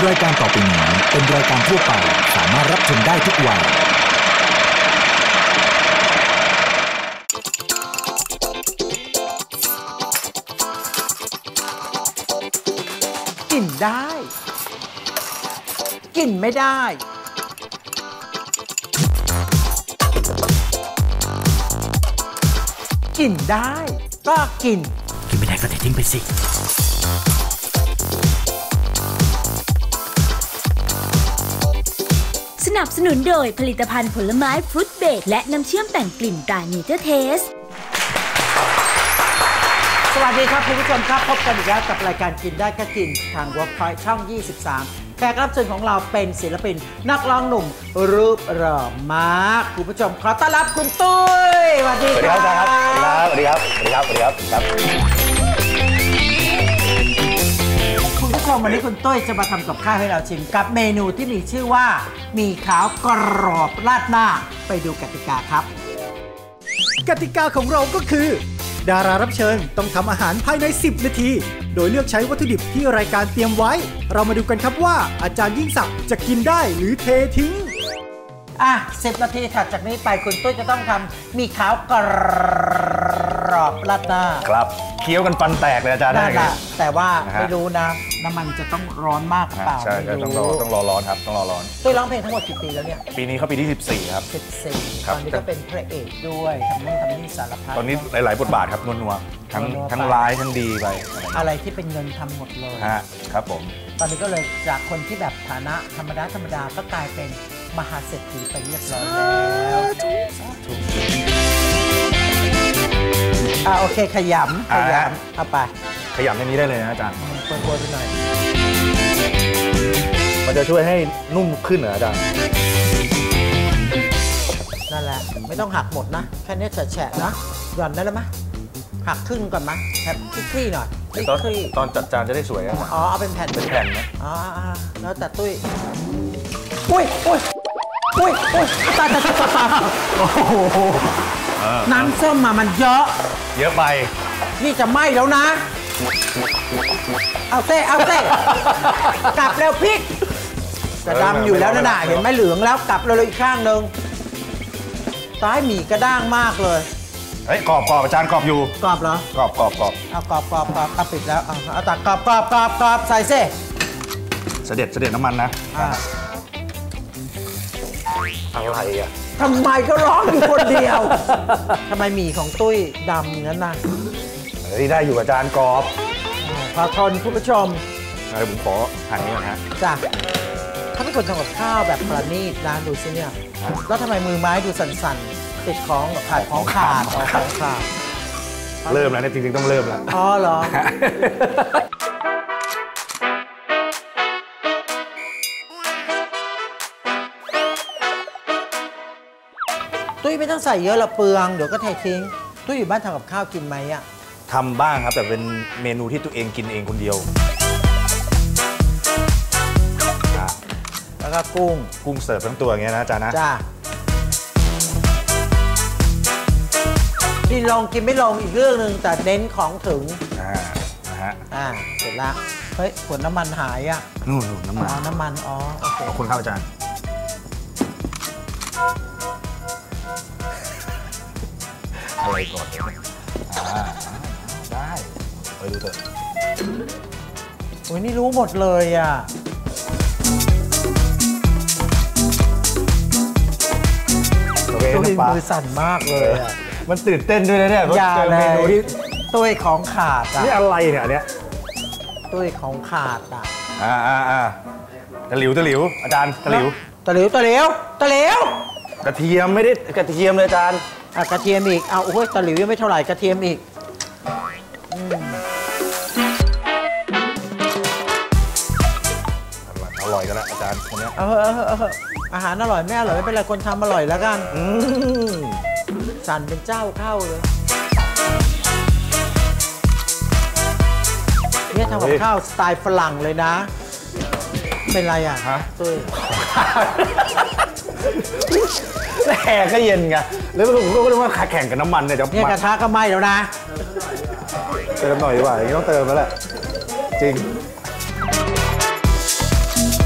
รายการต่อไปนี้เป็นรายการทั่วไปสามารถรับชมได้ทุกวัยกินได้กินไม่ได้กินได้ก็กินไม่ได้ก็ทิ้งไปสิสนับสนุนโดยผลิตภัณฑ์ผลไม้ฟรุตเบรดและน้ำเชื่อมแต่งกลิ่นตราเนเจอร์เทสสวัสดีครับคุณผู้ชมครับพบกันอีกแล้วกับรายการกินได้ก็กินทาง Workpoint ช่อง 23 แขกรับเชิญของเราเป็นศิลปินนักร้องหนุ่มรูปหล่อมากคุณผู้ชมขอต้อนรับคุณตุ้ยสวัสดีครับสวัสดีครับสวัสดีครับสวัสดีครับสวัสดีครับคุณผู้ชมวันนี้คุณตุ้ยจะมาทำกับข้าวให้เราชิมกับเมนูที่มีชื่อว่าหมี่ขาวกรอบราดหน้าไปดูกติกาครับกติกาของเราก็คือดารารับเชิญต้องทำอาหารภายใน10นาทีโดยเลือกใช้วัตถุดิบที่รายการเตรียมไว้เรามาดูกันครับว่าอาจารย์ยิ่งศักดิ์จะกินได้หรือเททิ้ง 10นาทีถัดจากนี้ไปคุณตุ้ยจะต้องทำหมี่ขาวกรอบราดหน้าครับเคี้ยวกันฟันแตกเลยอาจารย์นั่นแหละแต่ว่าไม่รู้นะน้ำมันจะต้องร้อนมากหรือเปล่าใช่ต้องรอร้อนครับต้องรอร้อนตุ้ยร้องเพลงทั้งหมดกี่ปีแล้วเนี่ยปีนี้เขาปีที่14ครับ 14ตอนนี้ก็เป็นพระเอกด้วยทำนี่สารพัดตอนนี้หลายๆบทบาทครับนัวๆทั้งร้ายทั้งดีไปอะไรที่เป็นเงินทำหมดเลยครับผมตอนนี้ก็เลยจากคนที่แบบฐานะธรรมดาก็กลายเป็นมหาเศรษฐีไปเรียบร้อยแล้วโอเคขยำเอาไปขยำในนี้ได้เลยนะอาจารย์โปรยไปหน่อยมันจะช่วยให้นุ่มขึ้นเหรออาจารย์นั่นแหละไม่ต้องหักหมดนะแค่นี้แฉะๆนะหย่อนได้แล้วมั้ยหักครึ่งก่อนมั้ยแค่คลี่หน่อยตอนจัดจานจะได้สวยเอาเป็นแผ่นนะแล้วแต่ตุ้ยอุ้ยตายโอ้โหน้ำส้มมันเยอะไปนี่จะไหม้แล้วนะเอาเต้กลับแล้วพริกจะดำอยู่แล้วนะเห็นไหมเหลืองแล้วกลับเลยอีกข้างนึงตายหมี่กระด้างมากเลยกรอบอาจารย์กรอบอยู่กรอบเหรอกรอบเอากรอบปิดแล้วเอาตักกรอบใส่ซิเสด็จน้ำมันนะอะไรอ่ะทำไมก็ร้องอยู่คนเดียวทำไมหมี่ของตุ้ยดำงั้นน่ะได้อยู่อาจารย์กรอบพอทนคุณผู้ชมผมขอหั่นนี้ก่อนฮะจ้ะเขาเป็นคนทำกับข้าวแบบประณีตนะดูซิเนี่ยแล้วทำไมมือไม้ดูสั่นๆติดของขาดของขาดเริ่มแล้วเนี่ยจริงๆต้องเริ่มแล้วเหรอตุ้ยไม่ต้องใส่เยอะละเปลืองเดี๋ยวก็เททิ้งตุ้ยอยู่บ้านทำกับข้าวกินไหมทำบ้างครับแต่เป็นเมนูที่ตัวเองกินเองคนเดียวแล้วก็กุ้งเสิร์ฟทั้งตัวอย่างเงี้ยนะอาจารย์นะจ้ากินลงกินไม่ลงอีกเรื่องนึงแต่เน้นของถึงเสร็จละเฮ้ยขวดน้ำมันหายนู่นน้ำมันโอเคขอบคุณครับอาจารย์อะไรก่อนได้ไปดูเถอะโอ้ยนี่รู้หมดเลยตุ้ยมือสั่นมากเลยมันตื่นเต้นด้วยนะเนี่ยอย่าเลยตุ้ยของขาดนี่อะไรเนี่ยตุ้ยของขาดตะหลิวอาจารย์ตะหลิวกระเทียมไม่ได้กระเทียมเลยอาจารย์กระเทียมอีกโอ้ยตะหลิวยังไม่เท่าไหร่กระเทียมอีกอร่อยกันแล้วอาจารย์คนนี้อาหารอร่อยไม่อร่อยไม่เป็นไรคนทำอร่อยแล้วกันสั่นเป็นเจ้าเข้าเลยเนี่ยทำกับข้าวสไตล์ฝรั่งเลยนะเป็นไรตุ้ยแห่ก็เย็นไงแล้วผมก็เรียกว่าแข่งกับน้ำมันเนี่ยกระทะก็ไหม้แล้วนะเติมหน่อยดีกว่าอย่างนี้ต้องเติมแล้วแหละจริง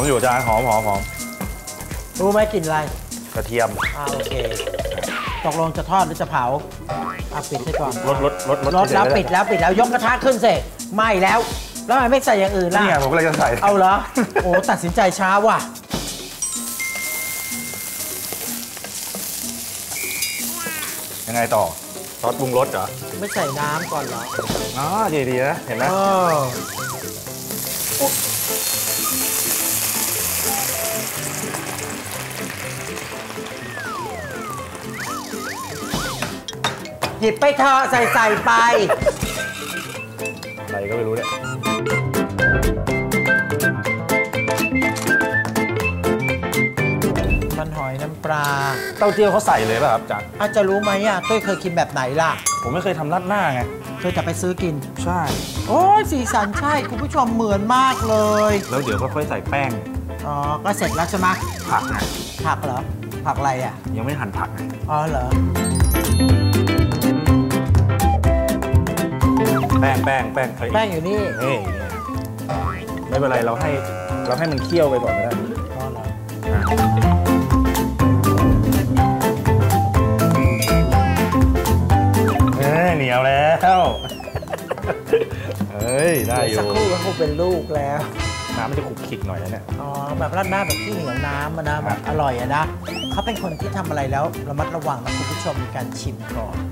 มอยู่อาจารย์หอมรู้ไหมกลิ่นอะไรกระเทียมโอเคตกลงจะทอดหรือจะเผาปิดให้ก่อนรถแล้วปิดแล้วยกกระทะขึ้นเสร็จไหม้แล้วทำไมไม่ใส่อย่างอื่นล่ะนี่ไงผมก็เลยจะใส่เอาเหรอโอ้ตัดสินใจช้าว่ะยังไงต่อซอสปรุงรสเหรอไม่ใส่น้ำก่อนเหรอดีนะเห็นไหมหยิบไปเถอะใส่ไปอะไรก็ไม่รู้เนี่ยมันหอยน้ำปลาเต้าเจี้ยวเขาใส่เลยป่ะครับอาจารย์อาจจะรู้ไหมตุ้ยเคยกินแบบไหนล่ะผมไม่เคยทำราดหน้าไงเคยจะไปซื้อกินใช่โอ้ยสีสันใช่คุณผู้ชมเหมือนมากเลยแล้วเดี๋ยวก็ค่อยใส่แป้งก็เสร็จแล้วใช่ไหมผักนะผักเหรอผักอะไรยังไม่หั่นผักไงเหรอแป้งอยู่นี่ไม่เป็นไรเราให้มันเคี่ยวไปก่อนก็ได้เหนียวแล้วได้อยู่สักครู่ก็คงเป็นลูกแล้วน้ำมันจะขลุกขลิกหน่อยนะเนี่ยแบบราดหน้าแบบที่เหนียวน้ำนะแบบอร่อยนะเขาเป็นคนที่ทำอะไรแล้วระมัดระวังนะคุณผู้ชมในการชิมก่อน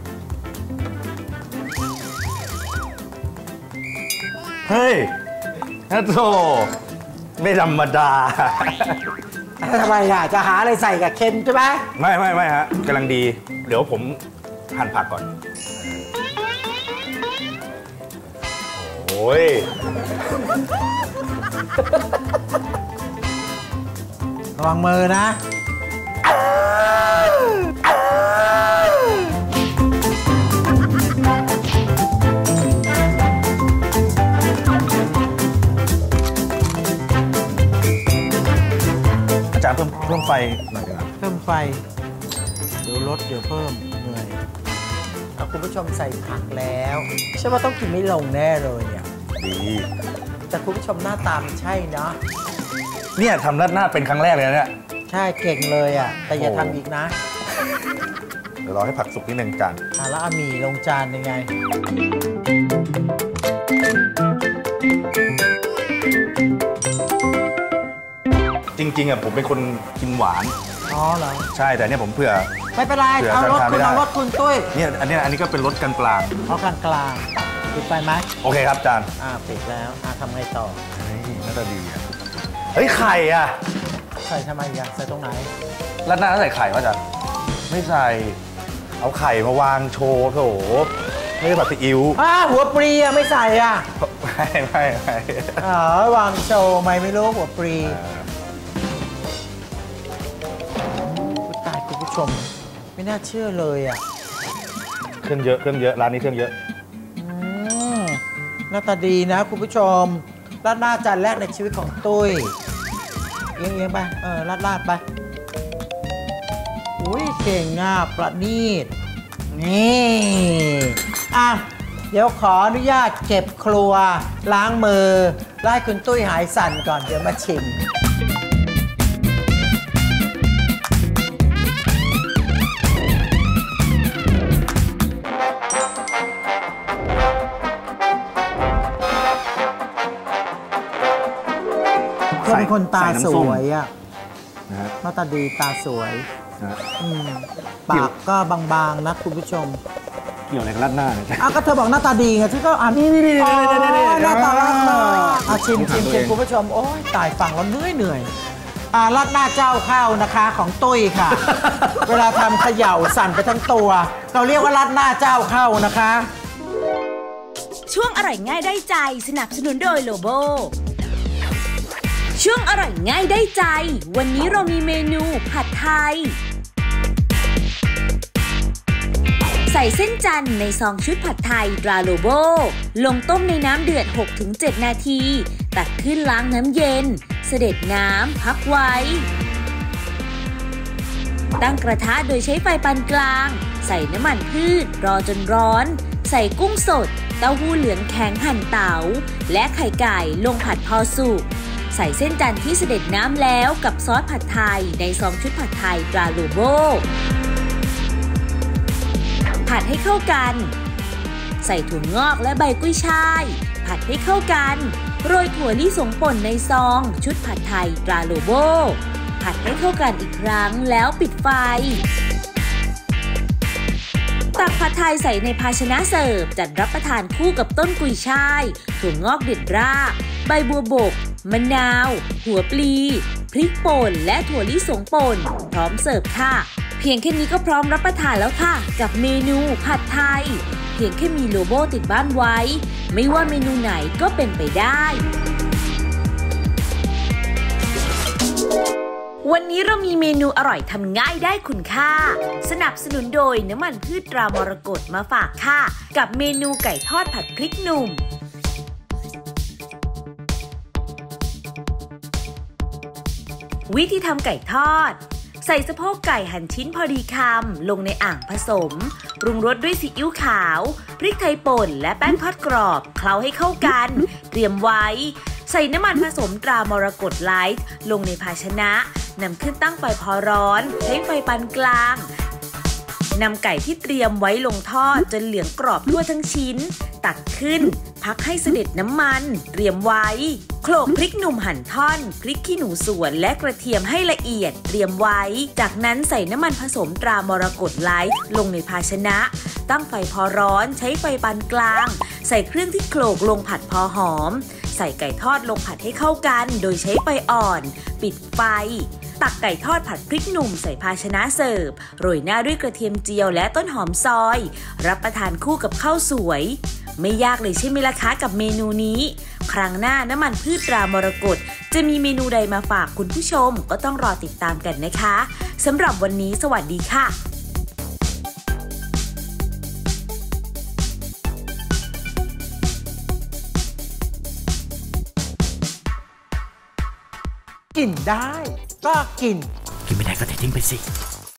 เฮ้ยนะโธ่ไม่ธรรมดาทำไมจะหาอะไรใส่กับเค็มใช่ไหมไม่ฮะกำลังดีเดี๋ยวผมหั่นผักก่อนโอ้ยระวังมือนะอาจารย์เพิ่มไฟหน่อยดีกว่าเพิ่มไฟเดี๋ยวลดเดี๋ยวเพิ่มเหนื่อยคุณผู้ชมใส่ผักแล้วใช่ว่าต้องกินไม่ลงแน่เลยเนี่ยดีแต่คุณผู้ชมหน้าตามันใช่เนาะเนี่ยทำราดหน้าเป็นครั้งแรกเลยเนี่ยใช่เก่งเลยแต่อย่าทำอีกนะเดี๋ยวรอให้ผักสุกนิดนึงจานแล้วหมี่ลงจานยังไงจริงๆผมเป็นคนกินหวานเหรอใช่แต่เนี่ยผมเผื่อไม่เป็นไรเอารสคุณตุ้ยเนี่ยอันนี้ก็เป็นรสกลางกลางปิดไปไหมโอเคครับอาจารย์ปิดแล้วทำไงต่อน่าจะดีเฮ้ยไข่ใส่ทำไมใส่ตรงไหนราดหน้าใส่ไข่ป่ะอาจารย์ไม่ใส่เอาไข่มาวางโชว์โถไม่ได้ผัดซีอิ๊วหัวปรีไม่ใส่ไม่วางโชว์ไม่รู้หัวปรีตายคุณผู้ชมไม่น่าเชื่อเลยเครื่องเยอะร้านนี้เครื่องเยอะหน้าตาดีนะคุณผู้ชมราดหน้าจานแรกในชีวิตของตุ้ยเอียงไปราดไปอุ้ยเก่งประณีตนี่เดี๋ยวขออนุญาตเก็บครัวล้างมือไล่คุณตุ้ยหายสั่นก่อนเดี๋ยวมาชิมเป็นคนตาสวยหน้าตาดีตาสวยปากก็บางๆนะคุณผู้ชมเกี่ยวอะไรกับราดหน้าก็เธอบอกหน้าตาดีไงฉันก็นี่หน้าตาราดหน้าชิมคุณผู้ชมโอ้ยตายฟังแล้วเหนื่อยราดหน้าเจ้าข้าวนะคะของตุ้ยค่ะเวลาทำเขย่าสั่นไปทั้งตัวเราเรียกว่าราดหน้าเจ้าข้าวนะคะช่วงอร่อยง่ายได้ใจสนับสนุนโดยโลโบช่วงอร่อยง่ายได้ใจวันนี้เรามีเมนูผัดไทยใส่เส้นจันทร์ในซองชุดผัดไทยตราโลโบลงต้มในน้ำเดือด 6-7 นาทีตักขึ้นล้างน้ำเย็นเสด็จน้ำพักไว้ตั้งกระทะโดยใช้ไฟปานกลางใส่น้ำมันพืชรอจนร้อนใส่กุ้งสดเต้าหู้เหลืองแข็งหั่นเต๋าและไข่ไก่ลงผัดพอสุกใส่เส้นจันทร์ที่เสด็จน้ำแล้วกับซอสผัดไทยในซองชุดผัดไทยตราโลโบผัดให้เข้ากันใส่ถั่วงอกและใบกุ้ยช่ายผัดให้เข้ากันโรยถั่วลิสงป่นในซองชุดผัดไทยตราโลโบผัดให้เข้ากันอีกครั้งแล้วปิดไฟตักผัดไทยใส่ในภาชนะเสิร์ฟจัดรับประทานคู่กับต้นกุยช่ายถั่วงอกเด็ดรากใบบัวบกมะนาวหัวปลีพริกป่นและถั่วลิสงป่นพร้อมเสิร์ฟค่ะเพียงแค่นี้ก็พร้อมรับประทานแล้วค่ะกับเมนูผัดไทยเพียงแค่มีโลโบติดบ้านไว้ไม่ว่าเมนูไหนก็เป็นไปได้วันนี้เรามีเมนูอร่อยทำง่ายได้คุณค่าสนับสนุนโดยน้ำมันพืชตรามรกตมาฝากค่ะกับเมนูไก่ทอดผัดพริกหนุ่มวิธีทำไก่ทอดใส่สะโพกไก่หั่นชิ้นพอดีคำลงในอ่างผสมปรุงรสด้วยซีอิ๊วขาวพริกไทยป่นและแป้งทอดกรอบเคล้าให้เข้ากันเตรียมไว้ใส่น้ำมันผสมตรามรกตไลท์ลงในภาชนะนำขึ้นตั้งไฟพอร้อนใช้ไฟปานกลางนำไก่ที่เตรียมไว้ลงทอดจนเหลืองกรอบทั่วทั้งชิ้นตักขึ้นพักให้เสด็จน้ำมันเตรียมไว้โขลกพริกหนุ่มหั่นท่อนพริกขี้หนูสวนและกระเทียมให้ละเอียดเตรียมไว้จากนั้นใส่น้ำมันผสมตรามรกตไลท์ลงในภาชนะตั้งไฟพอร้อนใช้ไฟปานกลางใส่เครื่องที่โขลกลงผัดพอหอมใส่ไก่ทอดลงผัดให้เข้ากันโดยใช้ไฟอ่อนปิดไฟตักไก่ทอดผัดพริกหนุ่มใส่ภาชนะเสิร์ฟโรยหน้าด้วยกระเทียมเจียวและต้นหอมซอยรับประทานคู่กับข้าวสวยไม่ยากเลยใช่ไหมล่ะคะกับเมนูนี้ครั้งหน้าน้ำมันพืชตรามรกตจะมีเมนูใดมาฝากคุณผู้ชมก็ต้องรอติดตามกันนะคะสำหรับวันนี้สวัสดีค่ะกินได้ก็กินกินไม่ได้ก็ทิ้งไปสิ